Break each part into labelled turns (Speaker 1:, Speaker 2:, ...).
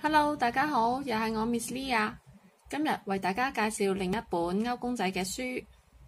Speaker 1: Hello，大家好，又係我 Miss Lee 啊。今日為大家介紹另一本歐公仔嘅書，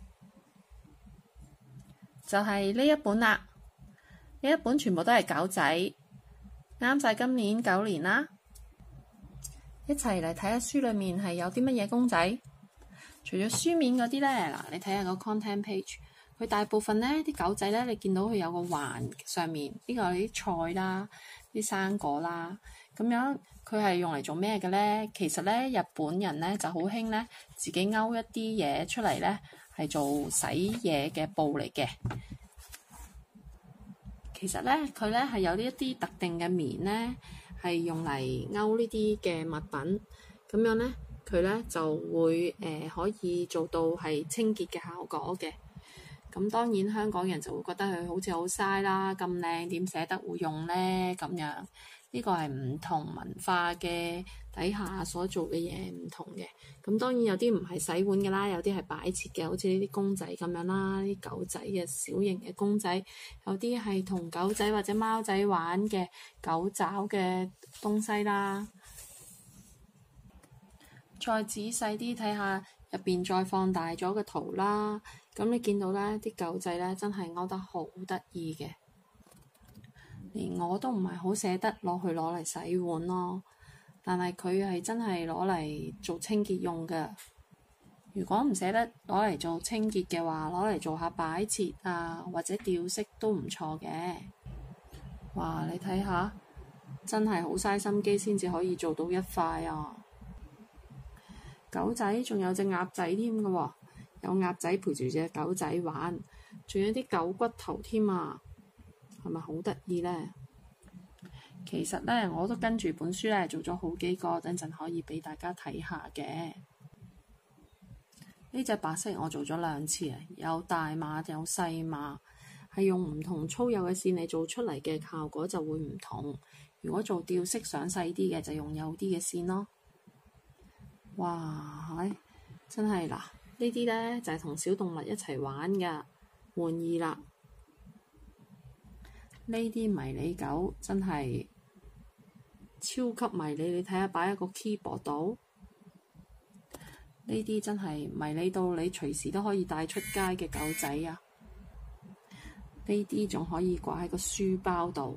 Speaker 1: 就係呢一本啦。呢一本全部都係狗仔，啱晒今年狗年啦。一齊嚟睇下書裏面係有啲乜嘢公仔。除咗書面嗰啲呢，嗱，你睇下個 content page，佢大部分呢啲狗仔呢，你見到佢有個環上面，呢個係啲菜啦、啲生果啦，咁樣佢係用嚟做咩嘅呢？其實呢，日本人呢就好興呢，自己勾一啲嘢出嚟呢，係做洗嘢嘅布嚟嘅。其實呢，佢呢係有呢一啲特定嘅棉呢，係用嚟勾呢啲嘅物品，咁樣呢，佢呢就會可以做到係清潔嘅效果嘅。咁當然香港人就會覺得佢好似好嘥啦，咁靚點捨得會用呢？咁樣呢個係唔同文化嘅底下所做嘅嘢唔同嘅。咁當然有啲唔係洗碗嘅啦，有啲係擺設嘅，好似呢啲公仔咁樣啦，啲狗仔嘅小型嘅公仔，有啲係同狗仔或者貓仔玩嘅狗爪嘅東西啦。再仔細啲睇下入邊，再放大咗個圖啦。咁你見到咧，啲狗仔咧真係勾得好得意嘅，連我都唔係好捨得攞嚟洗碗咯。但係佢係真係攞嚟做清潔用嘅。如果唔捨得攞嚟做清潔嘅話，攞嚟做下擺設啊，或者吊飾都唔錯嘅。哇！你睇下，真係好嘥心機先至可以做到一塊啊！狗仔仲有隻鴨仔添嘅喎，有鴨仔陪住隻狗仔玩，仲有啲狗骨頭添啊，係咪好得意呢？其實呢，我都跟住本書呢做咗好幾個，等陣可以俾大家睇下嘅。呢隻白色我做咗2次啊，有大碼有細碼，係用唔同粗幼嘅線嚟做出嚟嘅效果就會唔同。如果做吊飾想細啲嘅，就用幼啲嘅線咯。哇！真係嗱，呢啲呢就係同小動物一齊玩嘅玩意啦。呢啲迷你狗真係超級迷你，你睇下擺喺個 keyboard 度，呢啲真係迷你到你隨時都可以帶出街嘅狗仔啊！呢啲仲可以掛喺個書包度。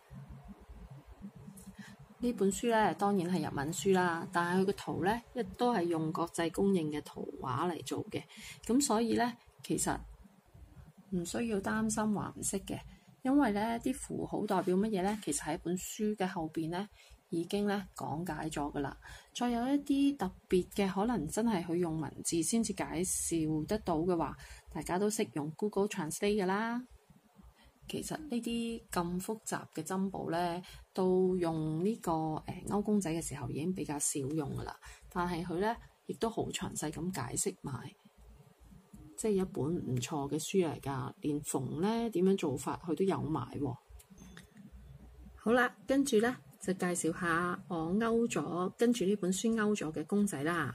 Speaker 1: 呢本書呢當然係日文書啦，但係佢個圖呢亦都係用國際公認嘅圖畫嚟做嘅，咁所以呢，其實唔需要擔心話唔識嘅，因為呢啲符號代表乜嘢呢？其實喺本書嘅後邊呢已經呢講解咗㗎啦。再有一啲特別嘅，可能真係佢用文字先至介紹得到嘅話，大家都識用 Google Translate 㗎啦。其實呢啲咁複雜嘅針簿呢，到用呢個歐公仔嘅時候已經比較少用㗎啦。但係佢呢亦都好詳細咁解釋埋，即係一本唔錯嘅書嚟㗎。連縫呢點樣做法佢都有埋喎。好啦，跟住呢就介紹下我跟住呢本書勾咗嘅公仔啦。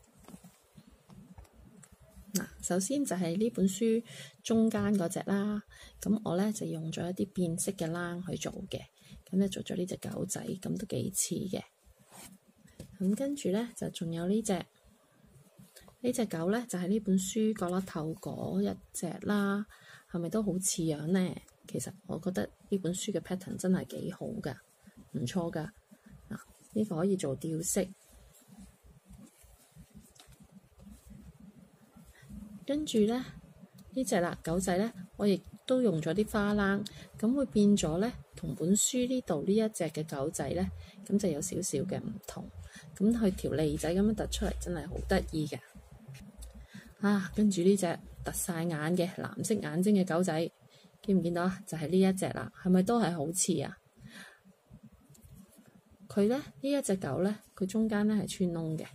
Speaker 1: 嗱，首先就係呢本書中間嗰隻啦，咁我呢就用咗一啲變色嘅冷去做嘅，咁呢做咗呢隻狗仔，咁都幾似嘅。咁跟住呢，就仲有呢隻狗呢，就係呢本書角落頭嗰一隻啦，係咪都好似樣呢？其實我覺得呢本書嘅 pattern 真係幾好㗎，唔錯㗎。嗱，呢個可以做吊飾。跟住呢隻狗仔呢，我亦都用咗啲花冷，咁會變咗呢，同本書呢度呢一隻嘅狗仔呢，咁就有少少嘅唔同。咁佢條脷仔咁樣突出嚟，真係好得意嘅。跟住呢隻突晒眼嘅藍色眼睛嘅狗仔，見唔見到啊？就係呢一隻啦，係咪都係好似啊？佢呢一隻狗呢，佢中間呢係穿窿嘅。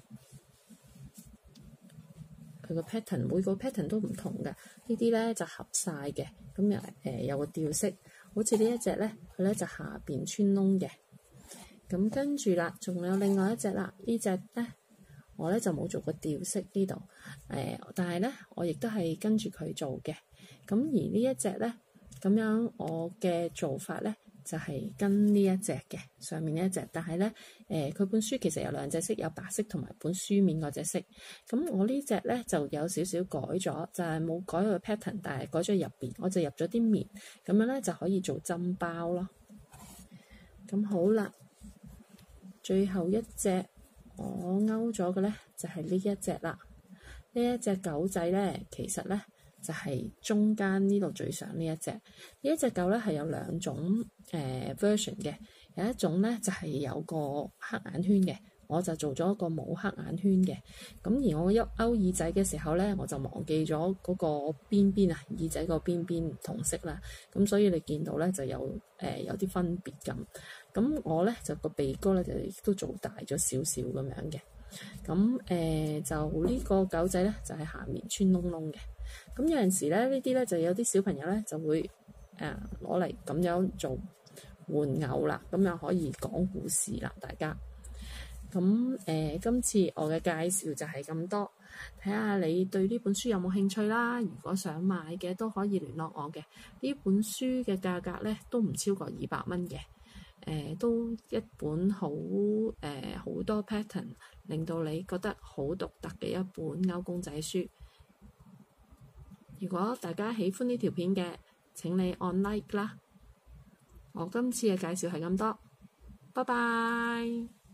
Speaker 1: 佢個 pattern 每個 pattern 都唔同嘅，呢啲呢就合晒嘅，咁有個吊飾，好似呢一隻呢，佢呢就下邊穿窿嘅。咁跟住啦，仲有另外一隻啦，呢隻呢，我呢就冇做過吊飾呢度，但係呢，我亦都係跟住佢做嘅。咁而呢一隻呢，咁樣我嘅做法呢， 就係跟呢一隻嘅上面呢一隻，但係咧佢本書其實有兩隻色，有白色同埋本書面嗰隻色。咁我呢隻咧就有少少改咗，就係冇改佢 pattern，但係改咗入邊，我就入咗啲棉，咁樣咧就可以做針包咯。咁好啦，最後一隻我勾咗嘅咧就係呢一隻啦。呢一隻狗仔咧，其實咧就係中間呢度最上呢一隻。呢一隻狗咧係有兩種version 嘅，有一種咧就係有個黑眼圈嘅，我就做咗一個冇黑眼圈嘅。咁而我一勾耳仔嘅時候咧，我就忘記咗嗰個邊邊啊，耳仔個邊邊唔同色啦。咁所以你見到咧就有啲分別咁。咁我咧就個鼻哥咧就亦都做大咗少少咁樣嘅。咁就呢個狗仔咧就係下面穿窿窿嘅。咁有陣時咧呢啲咧就有啲小朋友咧就會攞嚟咁樣做玩偶啦，咁又可以講故事啦，大家。咁今次我嘅介紹就係咁多，睇下你對呢本書有冇興趣啦。如果想買嘅都可以聯絡我嘅。呢本書嘅價格咧都唔超過200蚊嘅。都一本好多 pattern， 令到你覺得好獨特嘅一本勾公仔書。如果大家喜歡呢條片嘅，請你按 like 啦。我今次嘅介紹係咁多，拜拜。